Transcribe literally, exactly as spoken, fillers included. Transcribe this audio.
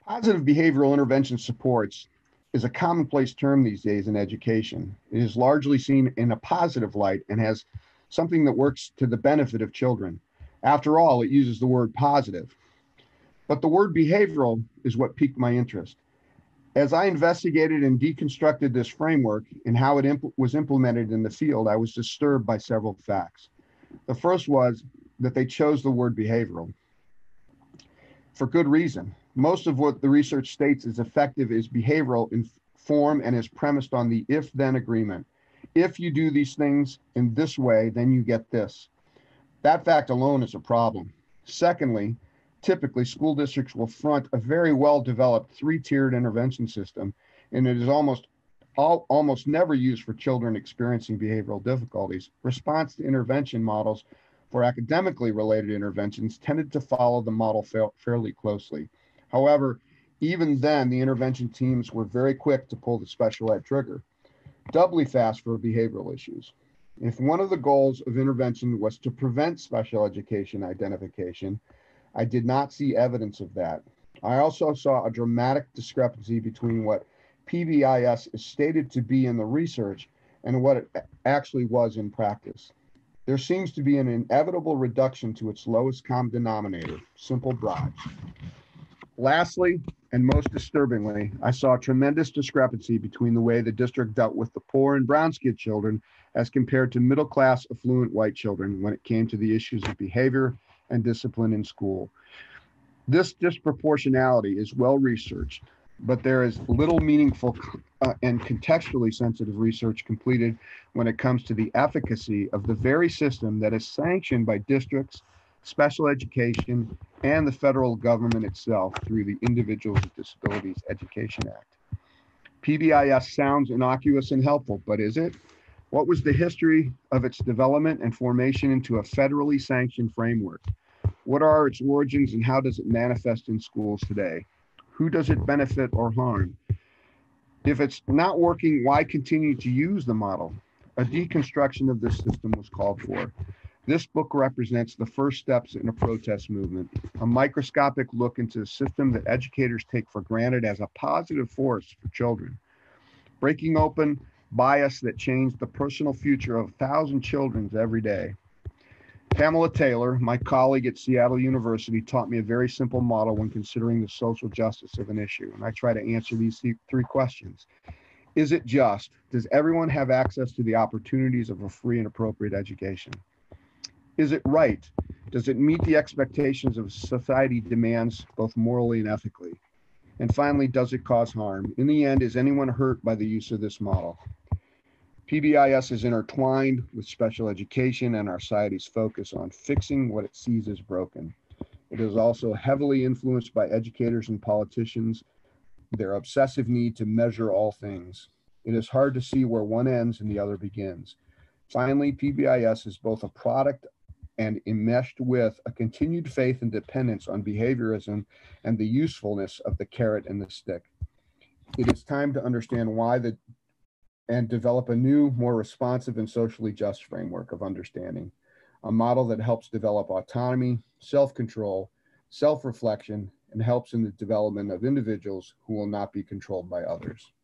Positive behavioral intervention supports is a commonplace term these days in education. It is largely seen in a positive light and has something that works to the benefit of children. After all, it uses the word positive. But the word behavioral is what piqued my interest. As I investigated and deconstructed this framework and how it imp- was implemented in the field, I was disturbed by several facts. The first was that they chose the word behavioral for good reason. Most of what the research states is effective is behavioral in form and is premised on the if-then agreement. If you do these things in this way, then you get this. That fact alone is a problem. Secondly, typically school districts will front a very well-developed three-tiered intervention system, and it is almost all, almost never used for children experiencing behavioral difficulties. Response to intervention models for academically related interventions tended to follow the model fa- fairly closely. However, even then, the intervention teams were very quick to pull the special ed trigger, doubly fast for behavioral issues. If one of the goals of intervention was to prevent special education identification, I did not see evidence of that. I also saw a dramatic discrepancy between what P B I S is stated to be in the research and what it actually was in practice. There seems to be an inevitable reduction to its lowest common denominator, simple bribes. Lastly, and most disturbingly, I saw a tremendous discrepancy between the way the district dealt with the poor and brown-skinned children as compared to middle-class, affluent white children when it came to the issues of behavior and discipline in school. This disproportionality is well researched, but there is little meaningful uh, and contextually sensitive research completed when it comes to the efficacy of the very system that is sanctioned by districts, special education, and the federal government itself through the Individuals with Disabilities Education Act. P B I S sounds innocuous and helpful, but is it? What was the history of its development and formation into a federally sanctioned framework? What are its origins and how does it manifest in schools today? Who does it benefit or harm? If it's not working, why continue to use the model? A deconstruction of this system was called for. This book represents the first steps in a protest movement, a microscopic look into a system that educators take for granted as a positive force for children, breaking open bias that changed the personal future of a thousand children every day. Pamela Taylor, my colleague at Seattle University, taught me a very simple model when considering the social justice of an issue, and I try to answer these three questions. Is it just? Does everyone have access to the opportunities of a free and appropriate education? Is it right? Does it meet the expectations of society demands, both morally and ethically? And finally, does it cause harm? In the end, is anyone hurt by the use of this model? P B I S is intertwined with special education and our society's focus on fixing what it sees as broken. It is also heavily influenced by educators and politicians, their obsessive need to measure all things. It is hard to see where one ends and the other begins. Finally, P B I S is both a product and enmeshed with a continued faith and dependence on behaviorism and the usefulness of the carrot and the stick. It is time to understand why the and develop a new, more responsive and socially just framework of understanding, a model that helps develop autonomy, self-control, self-reflection, and helps in the development of individuals who will not be controlled by others.